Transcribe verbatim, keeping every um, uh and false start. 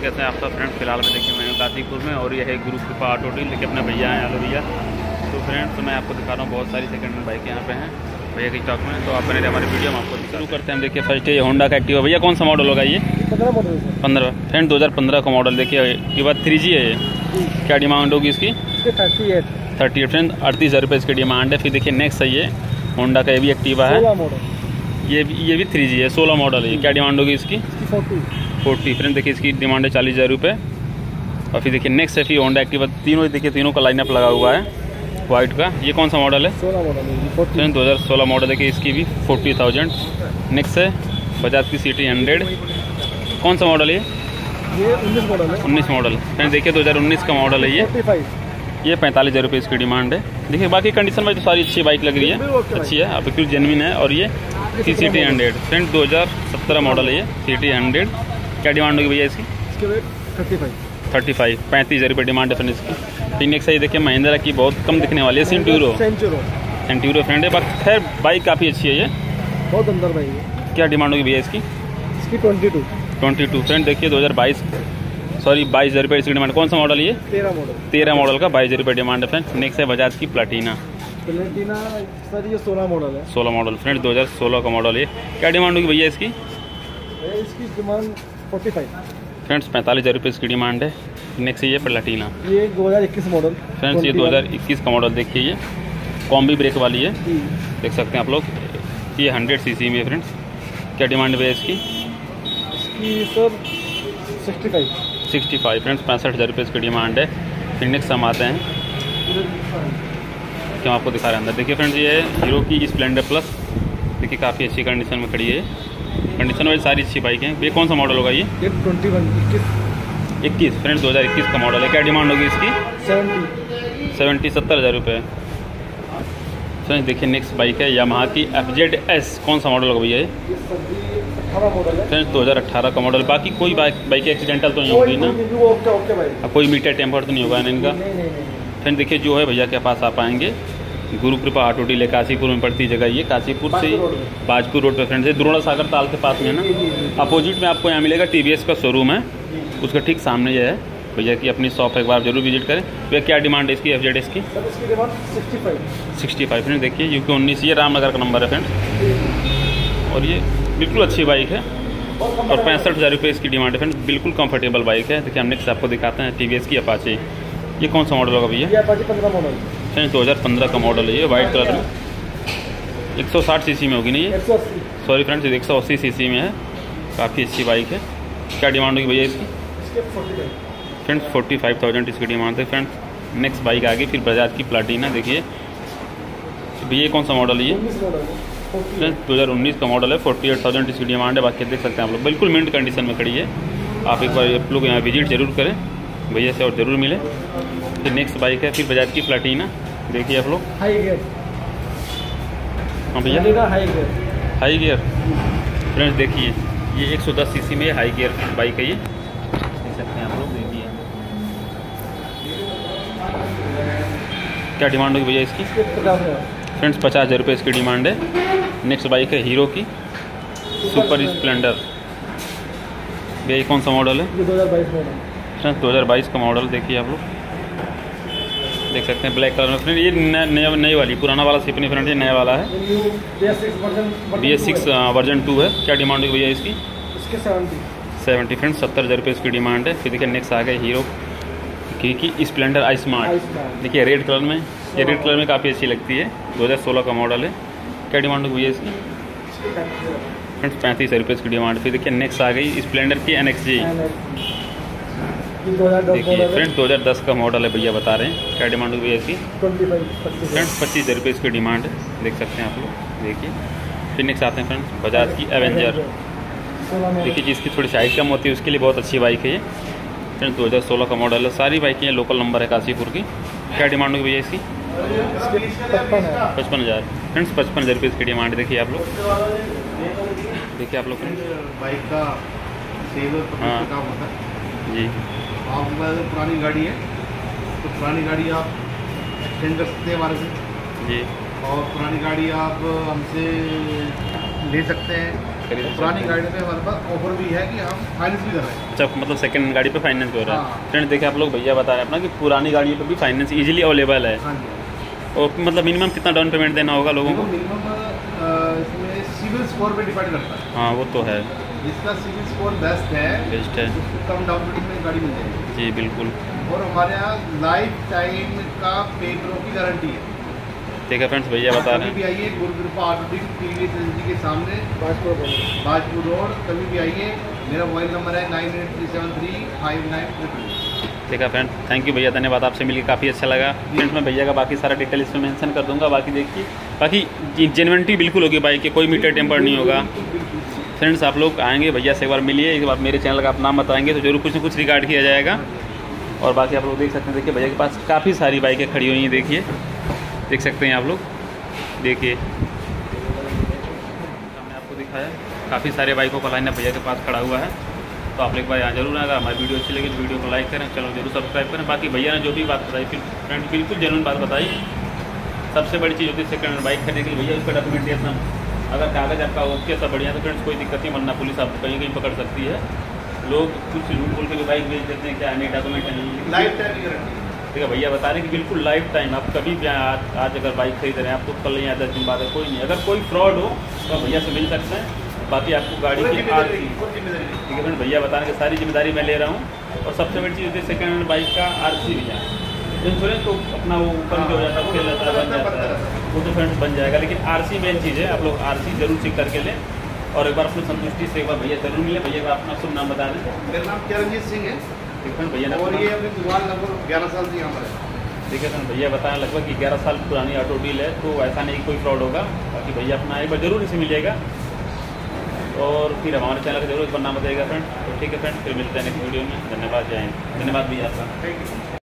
कैसे हैं आप सब फ्रेंड्स। फिलहाल में देखिए मैं गाजीपुर में और ये है गुरु कृपा ऑटो डील। देखिए अपने भैया हैं आलो भैया। तो फ्रेंड्स मैं आपको दिखा रहा हूँ बहुत सारी सेकंड हैंड बाइक यहाँ पे हैं भैया की स्टॉक में। तो आप बने हमारे वीडियो में आपको शुरू करते हैं। देखिए फर्स्ट ये होंडा का एक्टिवा। भैया कौन सा मॉडल होगा ये? पंद्रह मॉडल पंद्रह फ्रेंड दो हज़ार पंद्रह का मॉडल। देखिए ये बात थ्री जी है ये। क्या डिमांड होगी इसकी? Thirty eight thirty eight friend अड़तीस हज़ार रुपये इसकी डिमांड है। फिर देखिए नेक्स्ट है ये होंडा का, ये भी एक्टिवा है। ये भी ये भी थ्री जी है, सोलह मॉडल है। क्या डिमांड होगी इसकी? फोर्टी फोर्टी फ्रेंड देखिए इसकी डिमांड है चालीस हज़ार रुपये। और फिर देखिए नेक्स्ट है फिर होंडा एक्टिवा। तीनों देखिए तीनों का लाइनअप लगा हुआ है वाइट का। ये कौन सा मॉडल है? सोलह मॉडल फ्रेंड दो हज़ार सोलह मॉडल देखिए इसकी भी फोर्टी थाउजेंड। नेक्स्ट है बजाज की सी टी हंड्रेड। कौन सा मॉडल है ये? उन्नीस मॉडल है। उन्नीस मॉडल फ्रेंड देखिए दो हज़ार उन्नीस का मॉडल है ये। ये पैंतालीस हज़ार रुपये इसकी डिमांड है। देखिए बाकी कंडीशन में तो सारी अच्छी बाइक लग रही है, अच्छी है, अब बिल्कुल जेन्युइन है। और ये सी टी हंड्रेड फ्रेंड दो हज़ार सत्रह मॉडल है ये सी टी हंड्रेड। क्या डिमांड होगी भैया इसकी? थर्टी फाइव थर्टी फाइव पैंतीस हज़ार रुपये डिमांड है फ्रेंड इसकी। फिर नेक्स्ट है देखिए महिंद्रा की बहुत कम दिखने वाली है सेंट्यूरो। सेंट्यूरो फ्रेंड है बाकी खैर बाइक काफ़ी अच्छी है ये, बहुत अंदर बाइक है। क्या डिमांड होगी भैया इसकी? इसकी twenty two twenty two friend देखिए दो हज़ार बाईस सॉरी बाईस हज़ार रुपये इसकी डिमांड। कौन सा मॉडल ये? तेरह मॉडल तेरह मॉडल का बाईस हज़ार रुपये डिमांड है फ्रेंड। नेक्स्ट है बजाज की प्लाटीना। प्लेटिना सर ये सोलह मॉडल है। सोलह मॉडल फ्रेंड दो हज़ार सोलह का मॉडल है। क्या डिमांड होगी भैया इसकी? इसकी डिमांड फोर्टी फाइव फ्रेंड्स पैंतालीस हज़ार रुपये इसकी डिमांड है। नेक्स्ट ये प्लाटीना। ये दो हज़ार इक्कीस मॉडल फ्रेंड्स ये दो हज़ार इक्कीस का मॉडल देखिए ये कॉम्बी ब्रेक वाली है, देख सकते हैं आप लोग। ये हंड्रेड सी सी में है फ्रेंड्स। क्या डिमांड है इसकी? इसकी sir sixty five sixty five friends पैंसठ हज़ार रुपये इसकी डिमांड है। फिर नेक्स्ट हम आते हैं क्यों आपको दिखा रहे हैं अंदर। देखिए फ्रेंड्स ये हीरो की स्प्लेंडर प्लस। देखिए काफ़ी अच्छी कंडीशन में खड़ी है, कंडीशन वाली सारी अच्छी बाइक है। ये कौन सा मॉडल होगा ये? ट्वेंटी वन इक्कीस फ्रेंड्स दो हज़ार इक्कीस का मॉडल है। क्या डिमांड होगी इसकी? सेवेंटी सेवेंटी सत्तर हज़ार रुपये फ्रेंड्स। देखिए नेक्स्ट बाइक है यामाहा की एफ जेड एस। कौन सा मॉडल होगा भैया ये? अठारह मॉडल है फ्रेंड्स दो हज़ार अठारह का मॉडल। बाकी कोई बाइक बाइक एक्सीडेंटल तो नहीं होगी ना? ओके ओके भाई, कोई मीटर टेम्पर तो नहीं होगा ना इनका? फ्रेंड देखिए जो है भैया के पास आप आएंगे गुरु कृपा ऑटो डील है, काशीपुर में पड़ती जगह ये। काशीपुर से बाजपुर रोड पे फ्रेंड्स है, द्रोणा सागर ताल के पास में है ना। अपोजिट में आपको यहाँ मिलेगा टी वी एस का शोरूम है, उसका ठीक सामने ये है भैया की अपनी शॉप। एक बार जरूर विजिट करें। भैया क्या डिमांड है इसकी एफ जेड एस की? सिक्सटी फाइव फ्रेंड देखिए यू के उन्नीस ये रामनगर का नंबर है फ्रेंड। और ये बिल्कुल अच्छी बाइक है और पैंसठ हज़ार रुपये इसकी डिमांड है फ्रेंड। बिल्कुल कंफर्टेबल बाइक है। देखिए हम नेक्स्ट आपको दिखाते हैं टी वी एस की अपाचे। ये कौन सा मॉडल होगा भैया? पंद्रह मॉडल फ्रेंड्स दो हज़ार पंद्रह का मॉडल है ये वाइट कलर में। एक सौ साठ सीसी में होगी ना ये? सॉरी फ्रेंड्स एक सौ अस्सी सीसी में है। काफ़ी अच्छी बाइक है। क्या डिमांड होगी भैया इसकी? फ्रेंड्स फोर्टी फाइव थाउजेंड इसकी डिमांड है फ्रेंड्स। नेक्स्ट बाइक आ गई फिर बजाज की प्लाटीना। देखिए भैया कौन सा मॉडल है ये? फ्रेंड्स दो हज़ार उन्नीस का मॉडल है, फोर्टी एट थाउजेंड इसकी डिमांड है। बाकी देख सकते हैं आप लोग बिल्कुल मिंट कंडीशन में खड़ी है। आप एक बार आप लोग यहाँ विजिट जरूर करें, भैया से और ज़रूर मिले। फिर नेक्स्ट बाइक है फिर बजाज की प्लाटीना। देखिए आप लोग हाई गियर। हाँ भैया high gear high gear friends देखिए ये एक सौ दस सीसी में हाई गियर बाइक है ये, देख सकते हैं आप लोग। देखिए क्या डिमांड होगी भैया इसकी? फ्रेंड्स पचास हज़ार रुपये इसकी डिमांड है। नेक्स्ट बाइक है हीरो की सुपर स्प्लेंडर। भैया ये कौन सा मॉडल है? दो हज़ार बाईस मॉडल फ्रेंड्स दो हज़ार बाईस का मॉडल। देखिए आप लोग देख सकते हैं ब्लैक कलर में फ्रेंड। ये नए नई वाली, पुराना वाला सिपनी फ्रेंड ये नया वाला है। B S six version two है। क्या डिमांड होगी भैया इसकी? इसके सेवेंटी सेवेंटी फ्रेंड्स सत्तर हज़ार रुपये इसकी डिमांड है। फिर देखिए नेक्स्ट आ गए हीरो की, की स्प्लेंडर आई स्मार्ट। देखिए रेड कलर में, ये रेड कलर में काफ़ी अच्छी लगती है। दो हज़ार सोलह का मॉडल है। क्या डिमांड होगी भैया इसकी? फ्रेंड्स पैंतीस हज़ार रुपये इसकी डिमांड। फिर देखिए नेक्स्ट आ गई स्प्लेंडर की एन एक्स जी। देखिए फ्रेंड्स दो हज़ार दस का मॉडल है भैया बता रहे हैं। क्या डिमांड होगी इसकी? फ्रेंड्स पच्चीस हज़ार रुपये इसकी डिमांड है, देख सकते हैं आप लोग। देखिए फिर नेक्स्ट आते हैं फ्रेंड्स बजाज की एवेंजर। देखिए जिसकी थोड़ी साइज कम होती है उसके लिए बहुत अच्छी बाइक है ये। फ्रेंड्स दो हज़ार सोलह का मॉडल है। सारी बाइकें लोकल नंबर है काशीपुर की। क्या डिमांड होगी भैया इसकी? पचपन हज़ार फ्रेंड्स पचपन हज़ार रुपये इसकी डिमांड। देखिए आप लोग देखिए आप लोग बाइक का हाँ जी। आपके पास पुरानी गाड़ी है तो पुरानी गाड़ी आप एक्सचेंज कर सकते हैं हमारे से जी, और पुरानी गाड़ी आप हमसे ले सकते हैं। खरीद पुरानी सकते हैं। गाड़ी पे हमारे पास ऑफर भी है कि हम फाइनेंस भी कर रहे हैं। अच्छा, मतलब सेकंड गाड़ी पे फाइनेंस भी हो रहा है। हाँ। फ्रेंड्स देखिए आप लोग, भैया बता रहे हैं अपना कि पुरानी गाड़ियों पे भी फाइनेंस इजीली अवेलेबल है। हाँ जी। और मतलब मिनिमम कितना डाउन पेमेंट देना होगा लोगों को? मिनिमम इसमें सिविल स्कोर पे डिपेंड करता है। हाँ वो तो है, जिसका सिविल स्कोर बेस्ट है बेस्ट है। उसको कम डाउन पेमेंट में गाड़ी मिल जाएगी। जी बिल्कुल। और हमारे यहाँ लाइफ टाइम का पेपरों की गारंटी है। ठीक है फ्रेंड्स, भैया बता रहे कभी भी हैं। आइए गुरु कृपा ऑटो टीवीएस एजेंसी के सामने बाजपुर रोड, कभी भी आइए। मेरा मोबाइल नंबर है nine eight three seven three five nine triple. ठीक है फ्रेंड्स, थैंक यू भैया, धन्यवाद, आपसे मिलकर काफ़ी अच्छा लगा। फ्रेंड्स मैं भैया का बाकी सारा डिटेल इसमें मेंशन कर दूंगा। बाकी देखिए, बाकी जेन्युइनिटी बिल्कुल होगी बाइक की, कोई मीटर टेम्पर नहीं होगा। फ्रेंड्स आप लोग आएंगे भैया से एक बार मिलिए, एक बार मेरे चैनल का आप नाम बताएंगे तो जरूर कुछ ना कुछ रिकॉर्ड किया जाएगा। और बाकी आप लोग देख सकते हैं, देखिए भैया के पास काफ़ी सारी बाइकें खड़ी हुई हैं, देखिए देख सकते हैं आप लोग। देखिए हमने आपको दिखाया काफ़ी सारे बाइकों का लाइन भैया के पास खड़ा हुआ है। तो आप एक बार यहाँ जरूर आएगा। हमारी वीडियो अच्छी लगी तो वीडियो को लाइक करें, चैनल जरूर सब्सक्राइब करें। बाकी भैया ने जो भी बात बताई, फिर फ्रेंड बिल्कुल जेन्युइन बात बताई। सबसे बड़ी चीज़ होती है सेकंड हैंड बाइक खरीदने के लिए, भैया उसका डॉक्यूमेंटेशन, अगर कागज़ आपका ओके सब बढ़िया तो फ्रेंड्स कोई दिक्कत नहीं, वरना पुलिस आपको कहीं कहीं पकड़ सकती है। लोग कुछ झूठ बोल के भी बाइक बेच देते हैं, क्या नहीं डॉक्यूमेंट नहीं। लाइफ टाइम की गारंटी। ठीक है भैया बता रहे हैं कि बिल्कुल लाइफ टाइम, आप कभी भी आज, आज अगर बाइक खरीद रहे हैं आप तो कल नहीं आता, दस दिन बाद है, कोई नहीं। अगर कोई फ्रॉड हो तो भैया से मिल सकते हैं। बाकी आपको गाड़ी की आर सी, ठीक है फ्रेंड, भैया बता रहे हैं कि सारी जिम्मेदारी मैं ले रहा हूँ। और सबसे बड़ी चीज़ होती है सेकेंड हैंड बाइक का आर सी भी है। इंश्योरेंस तो अपना वो ऊपर जो हो जाता है, खेल जाता है, बन जाता है, वो तो फ्रेंड्स बन जाएगा। लेकिन आर सी मेन चीज़ है, आप लोग आर सी जरूर चेक करके लें। और एक बार अपनी संतुष्टि से एक बार भैया जरूर मिले। भैया का अपना शुभ नाम बता दें। मेरा नाम चरणजीत सिंह है। ठीक है भैया, और ये अपनी दुकान लगभग ग्यारह साल से यहाँ पर है। ठीक है सर, भैया बताएं लगभग ग्यारह साल पुरानी ऑटो डील है, तो ऐसा नहीं कोई फ्रॉड होगा। बाकी भैया अपना एक बार जरूर इसे मिलेगा। और फिर हमारे चैनल का जरूर एक बार नाम बताइएगा फ्रेंड। तो ठीक है फ्रेंड, फिर मिलते हैं नेक्स्ट वीडियो में। धन्यवाद, जय हिंद। धन्यवाद भैया आपका। Thank you.